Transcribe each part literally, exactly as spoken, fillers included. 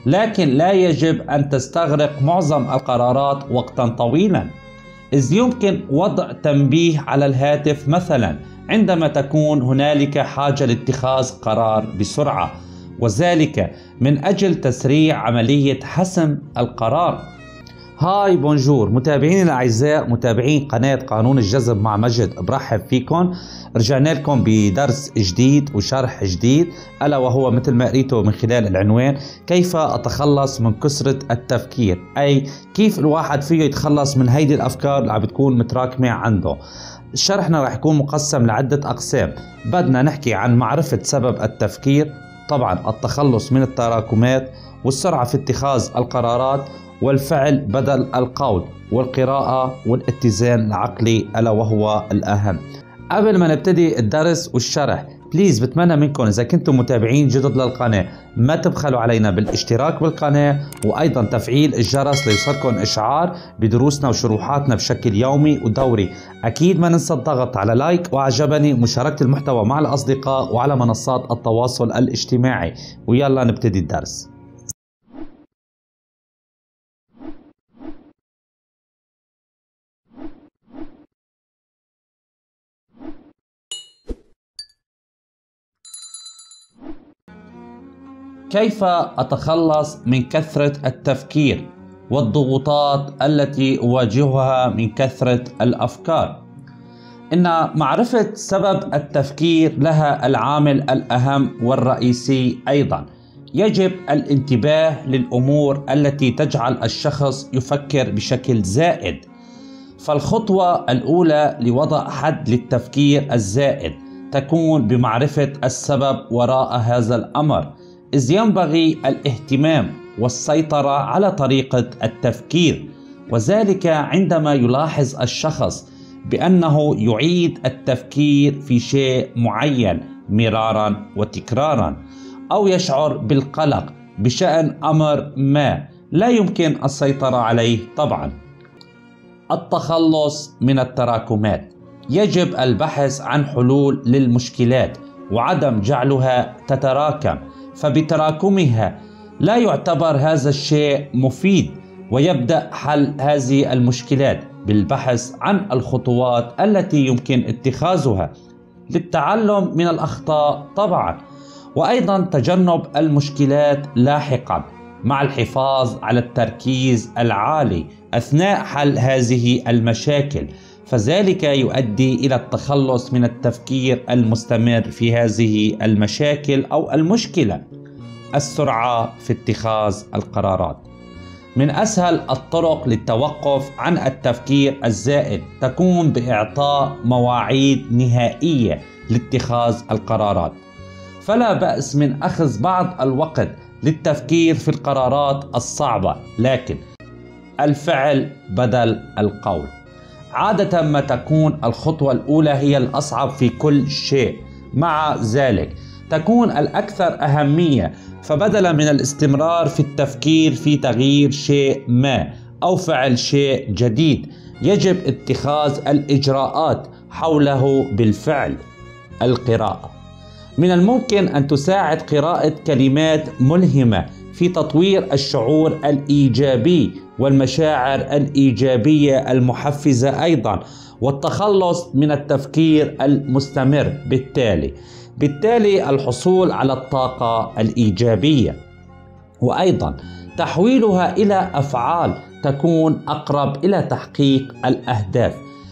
لكن لا يجب أن تستغرق معظم القرارات وقتا طويلا، إذ يمكن وضع تنبيه على الهاتف مثلا عندما تكون هنالك حاجة لاتخاذ قرار بسرعة، وذلك من أجل تسريع عملية حسم القرار. هاي بونجور متابعيني الأعزاء، متابعين قناة قانون الجذب مع مجد، برحب فيكم. رجعنا لكم بدرس جديد وشرح جديد، ألا وهو مثل ما قريته من خلال العنوان: كيف أتخلص من كثرة التفكير، أي كيف الواحد فيه يتخلص من هيدي الأفكار اللي عم بتكون متراكمة عنده. شرحنا راح يكون مقسم لعدة أقسام. بدنا نحكي عن معرفة سبب التفكير، طبعا التخلص من التراكمات، والسرعة في اتخاذ القرارات، والفعل بدل القول، والقراءة، والاتزان العقلي ألا وهو الأهم. قبل ما نبتدي الدرس والشرح، بليز بتمنى منكم إذا كنتم متابعين جدد للقناة ما تبخلوا علينا بالاشتراك بالقناة، وأيضا تفعيل الجرس ليوصلكم إشعار بدروسنا وشروحاتنا بشكل يومي ودوري. أكيد ما ننسى الضغط على لايك وأعجبني، ومشاركة المحتوى مع الأصدقاء وعلى منصات التواصل الاجتماعي. ويلا نبتدي الدرس. كيف أتخلص من كثرة التفكير والضغوطات التي أواجهها من كثرة الأفكار؟ إن معرفة سبب التفكير لها العامل الأهم والرئيسي أيضا. يجب الانتباه للأمور التي تجعل الشخص يفكر بشكل زائد. فالخطوة الأولى لوضع حد للتفكير الزائد تكون بمعرفة السبب وراء هذا الأمر، إذ ينبغي الاهتمام والسيطرة على طريقة التفكير، وذلك عندما يلاحظ الشخص بأنه يعيد التفكير في شيء معين مرارا وتكرارا، أو يشعر بالقلق بشأن أمر ما لا يمكن السيطرة عليه. طبعا التخلص من التراكمات، يجب البحث عن حلول للمشكلات وعدم جعلها تتراكم، فبتراكمها لا يعتبر هذا الشيء مفيد. ويبدأ حل هذه المشكلات بالبحث عن الخطوات التي يمكن اتخاذها للتعلم من الأخطاء طبعا، وأيضا تجنب المشكلات لاحقا، مع الحفاظ على التركيز العالي أثناء حل هذه المشاكل، فذلك يؤدي إلى التخلص من التفكير المستمر في هذه المشاكل أو المشكلة. السرعة في اتخاذ القرارات، من أسهل الطرق للتوقف عن التفكير الزائد تكون بإعطاء مواعيد نهائية لاتخاذ القرارات. فلا بأس من أخذ بعض الوقت للتفكير في القرارات الصعبة، لكن الفعل بدل القول. عادة ما تكون الخطوة الأولى هي الأصعب في كل شيء، مع ذلك تكون الأكثر أهمية، فبدلا من الاستمرار في التفكير في تغيير شيء ما أو فعل شيء جديد، يجب اتخاذ الإجراءات حوله بالفعل. القراءة، من الممكن أن تساعد قراءة كلمات ملهمة في تطوير الشعور الإيجابي والمشاعر الإيجابية المحفزة أيضا، والتخلص من التفكير المستمر، بالتالي بالتالي الحصول على الطاقة الإيجابية، وأيضا تحويلها إلى أفعال تكون أقرب إلى تحقيق الأهداف.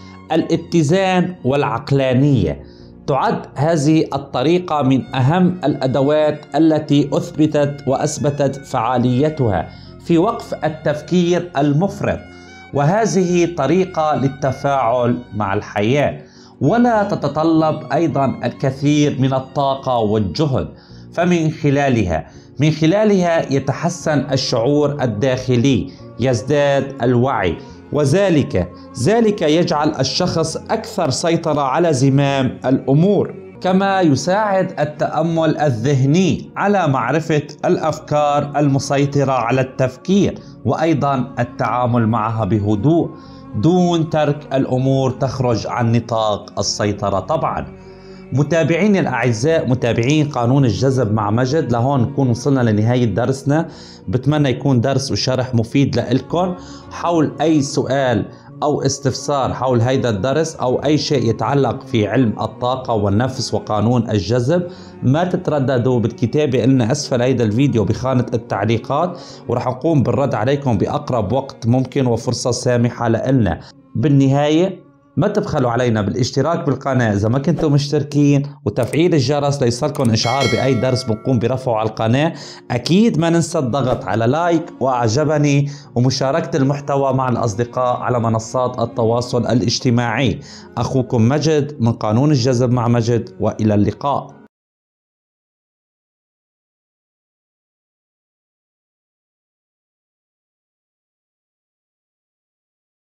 الاتزان والعقلانية، تعد هذه الطريقة من أهم الأدوات التي أثبتت وأثبتت فعاليتها في وقف التفكير المفرط، وهذه طريقة للتفاعل مع الحياة، ولا تتطلب أيضا الكثير من الطاقة والجهد، فمن خلالها من خلالها يتحسن الشعور الداخلي، يزداد الوعي، وذلك ذلك يجعل الشخص أكثر سيطرة على زمام الأمور. كما يساعد التأمل الذهني على معرفة الأفكار المسيطرة على التفكير، وأيضا التعامل معها بهدوء دون ترك الأمور تخرج عن نطاق السيطرة طبعا. متابعيني الأعزاء، متابعين قانون الجذب مع مجد، لهون نكون وصلنا لنهاية درسنا. بتمنى يكون درس وشرح مفيد لإلكم. حول أي سؤال أو استفسار حول هيدا الدرس أو أي شيء يتعلق في علم الطاقة والنفس وقانون الجذب، ما تترددوا بالكتابة لنا أسفل هيدا الفيديو بخانة التعليقات، ورح نقوم بالرد عليكم بأقرب وقت ممكن وفرصة سامحة لنا. بالنهاية ما تبخلوا علينا بالاشتراك بالقناة إذا ما كنتوا مشتركين، وتفعيل الجرس ليصلكم إشعار بأي درس بنقوم برفعه على القناة. أكيد ما ننسى الضغط على لايك وأعجبني ومشاركة المحتوى مع الأصدقاء على منصات التواصل الاجتماعي. أخوكم مجد من قانون الجذب مع مجد، وإلى اللقاء.